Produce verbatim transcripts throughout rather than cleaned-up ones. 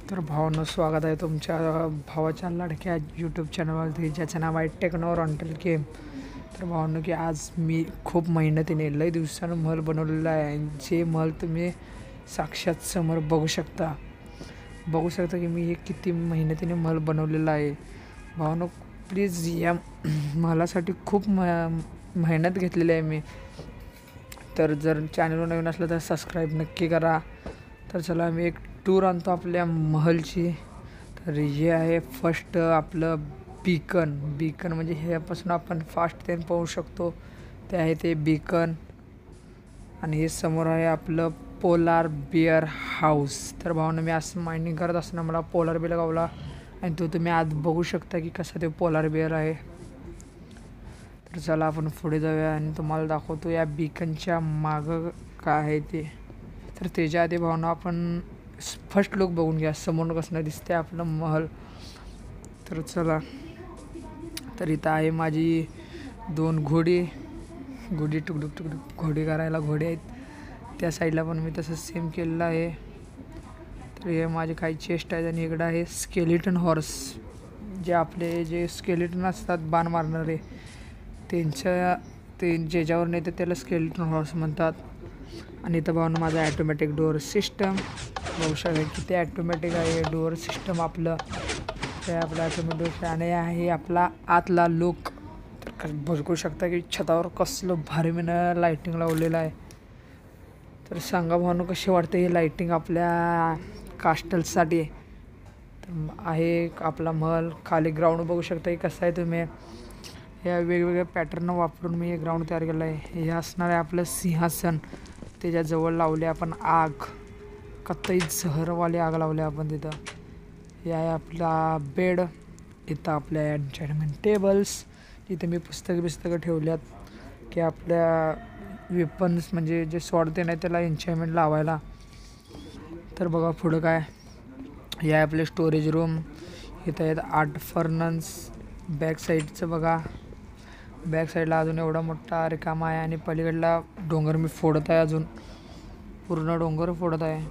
तर भावांनो, स्वागत आहे तुमच्या भावाच्या लाडक्या यूट्यूब चॅनलवरती, ज्याचं नाव आहे टेक्नो गेम. तर भावांनो, की आज मी खूप मेहनतीने लय दिवसानं महल बनवलेला आहे. जे महल तुम्ही साक्षात समोर बघू शकता बघू शकता की मी हे किती मेहनतीने महल बनवलेला आहे. भावांनो, प्लीज या महलासाठी खूप म मेहनत घेतलेली आहे मी. तर जर चॅनलवर नवीन असलं तर सबस्क्राईब नक्की करा. तर चला मी एक टूर आणतो आपल्या महलची. तर हे आहे फर्स्ट आपलं बीकन. बीकन म्हणजे ह्यापासून आपण फास्ट ट्रेन पाहू शकतो, ते आहे ते बीकन. आणि हे समोर आहे आपलं पोलार बिअर हाऊस. तर भावानं, मी असं मायनिंग करत असताना मला पोलार बिअर गावला आणि तो तुम्ही आज बघू शकता की कसा ते पोलार बिअर आहे. तर चला आपण पुढे जाऊया आणि तुम्हाला दाखवतो या बीकनच्या मागं काय आहे ते. तर त्याच्या आधी भावना आपण फर्स्ट लुक बघून घ्या, समोर कसं दिसते आपलं महल. तर चला. तर इथं आहे माझी दोन घोडी घोडी टुकडुक टुकडुक घोडी करायला घोडे आहेत. त्या साईडला पण मी तसं सेम केलेलं आहे. तर हे माझे काही चेस्ट आहेत आणि इकडं आहे स्केलिटन हॉर्स. जे आपले जे स्केलिटन असतात बाण मारणारे, त्यांच्या ते ज्याच्यावर नाही तर त्याला स्केलिटन हॉर्स म्हणतात. आणि इथं भावना माझा ॲटोमॅटिक डोअर सिस्टम बघू शकता किती ॲटोमॅटिक आहे डोअर सिस्टम आपलं. ते आपलं ॲटोमॅटिक आणि आहे आपला आतला लुक. तर बघू शकता की छतावर कसलं भारी मीनं लाईटिंग लावलेलं आहे. तर सांगा भावना, कशी वाटते ही लाईटिंग आपल्या कास्टलसाठी. तर आहे आपला महल. खाली ग्राउंड बघू शकता की कसं आहे तुम्ही. या वेगवेगळ्या पॅटर्न वापरून मी हे ग्राउंड तयार केलं आहे. हे असणार आहे आपलं सिंहासन. त्याच्याजवळ लावले आपण आग, कत्तई झहरवाली आग लावली आपण तिथं. हे आहे आपला बेड. इथं आपल्या एन्चेंटमेंट टेबल्स, इथं मी पुस्तकं पुस्तकं ठेवल्यात की आपल्या वेपन्स म्हणजे जे स्वॉर्ड ते नाही त्याला एन्चेंटमेंट लावायला. तर बघा पुढं काय, हे आहे आपले स्टोरेज रूम. इथं आहेत आठ फर्नन्स. बॅक साईडचं बघा, बॅक साईडला अजून एवढा मोठा रिकामा आहे आणि पलीकडला डोंगर मी फोडत आहे, अजून पूर्ण डोंगर फोडत आहे.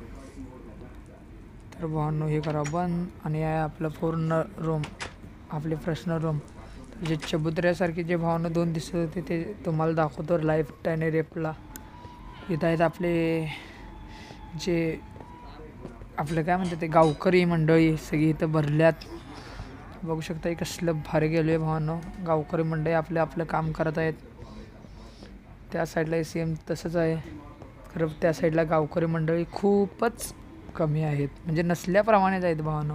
तर भावांनो, हे करा बंद. आणि आहे आपलं पूर्ण रूम, आपले पर्सनल रूम. जे चबुतऱ्यासारखे जे भावांनो दोन दिसत होते ते तुम्हाला दाखवतो लाईफ टाईम रेपला. इथं आहेत आपले जे आपलं काय म्हणतात ते गावकरी मंडळी सगळी इथं भरल्यात. बघू शकता कसलं भारी गेलो आहे भावांनो. गावकरी मंडळी आपलं आपलं काम करत आहेत. त्या साईडला सेम तसंच आहे. खरं त्या साईडला गावकरी मंडळी खूपच कमी आहेत, म्हणजे नसल्याप्रमाणेच आहेत भावांनो.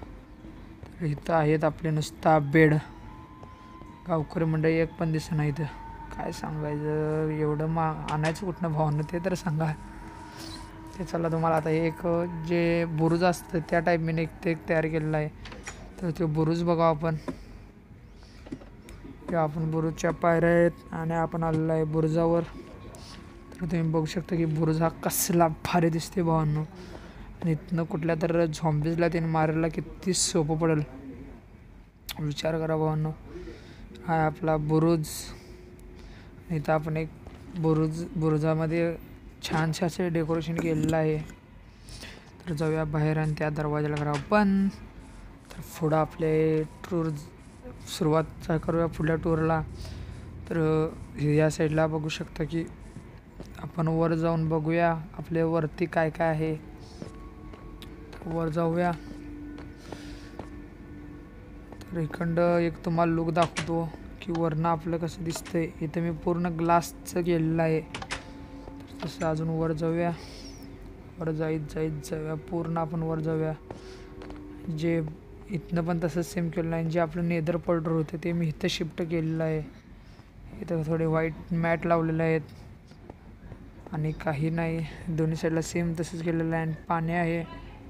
तर इथं आहेत आपले नुसता बेड. गावकरी मंडळी एक पण दिसत नाही. इथं काय सांगायचं, एवढं मा आणायचं कुठनं भावांनो ते तर सांगा. ते चला तुम्हाला आता एक जे बुरुज असतं त्या टाईप मी एक ते एक तयार केलेलं आहे. तर ते बुरुज बघा आपण. ते आपण बुरुजच्या पायऱ्या आहेत आणि आपण आलेलो आहे बुरुजावर. तर तुम्ही बघू शकता की बुरुज हा कसला भारी दिसते भावांनो. आणि इथनं कुठल्या तर झॉम्बीजला त्याने मारायला किती सोपं पडेल विचार करा भावांनो. हा आपला बुरुज. इथं आपण एक बुरुज बुरुजामध्ये छानशा असे डेकोरेशन केलेलं आहे. तर जाऊया बाहेर आणि त्या दरवाजाला करा पण. तर पुढं आपले टूर सुरुवात करूया पुढल्या टूरला. तर या साईडला बघू शकता की आपण वर जाऊन बघूया आपल्या वरती काय काय आहे. वर जाऊया. तर इकडं एक तुम्हाला लुक दाखवतो की वरनं आपलं कसं दिसतंय. इथं मी पूर्ण ग्लासचं केलेलं आहे. तसं अजून वर जाऊया. वर जाईत जाईत जाऊया पूर्ण आपण वर जाऊया. जे इथनं पण तसंच सेम केलेलं आहे. जे आपलं नेदर पोर्टर होते ते मी इथं शिफ्ट केलेलं आहे. इथं थोडे व्हाईट मॅट लावलेले आहेत आणि काही नाही. दोन्ही साईडला सेम तसंच केलेलं आहे आणि पाणी आहे.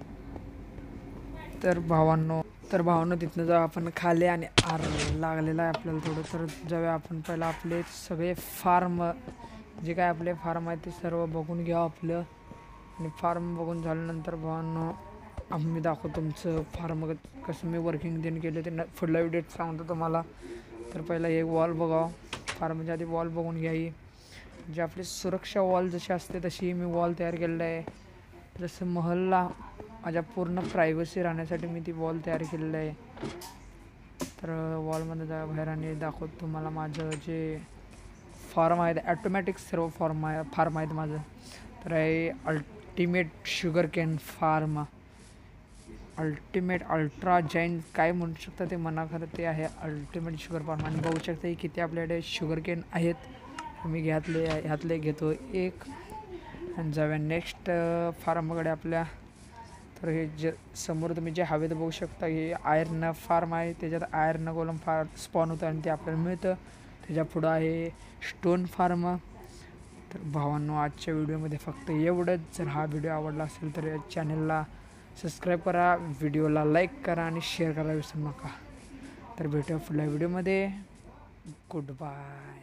तर भावांनो तर भावांनो तिथनं जाऊ आपण खाली आणि आर लागलेलं आहे आपल्याला थोडं. तर जाऊया आपण पहिला आपले सगळे फार्म जे काय आपले फार्म आहे ते सर्व बघून घ्या आपलं. आणि फार्म बघून झाल्यानंतर भावांनो आम्ही दाखवतो तुमचं फार्म कसं मी वर्किंग देणं केलं ते पुढल्या व्हिडिओत सांगतो तुम्हाला. तर पहिला एक वॉल बघावं. फार्मच्या आधी वॉल बघून घ्या. ही जे आपली सुरक्षा वॉल जशी असते तशी मी वॉल तयार केलेलं आहे. जसं महलला माझ्या पूर्ण प्रायव्हसी राहण्यासाठी मी ती वॉल तयार केलेलं आहे. तर वॉलमध्ये जा बाहेर आणि दाखवतो तुम्हाला माझं जे फार्म आहे ॲटोमॅटिक सर्व फॉर्म आहे फार्म आहेत माझं. तर आहे ultimate sugar cane farm, ultimate ultra जैन काय म्हणू शकता ते मना खरं ते आहे अल्टिमेट शुगर फार्म. आणि बघू शकता की किती आपल्याकडे शुगर कॅन आहेत. मी घ्यातले ह्यातले घेतो एक आणि जाऊया नेक्स्ट फार्मकडे आपल्या. तर हे जे समोर तुम्ही जे हवेत बघू शकता हे आयर्न फार्म आहे. त्याच्यात आयर्न गोलम फार स्पॉन होतं आणि ते आपल्याला मिळतं. त्याच्या पुढं आहे स्टोन फार्म. तर भावांनो आजच्या व्हिडिओमध्ये फक्त एवढंच. जर हा व्हिडिओ आवडला असेल तर चॅनलला सबस्क्राईब करा, व्हिडिओला लाईक करा आणि शेअर करायला विसरू नका. तर भेटूया पुढल्या व्हिडिओमध्ये. Good bye.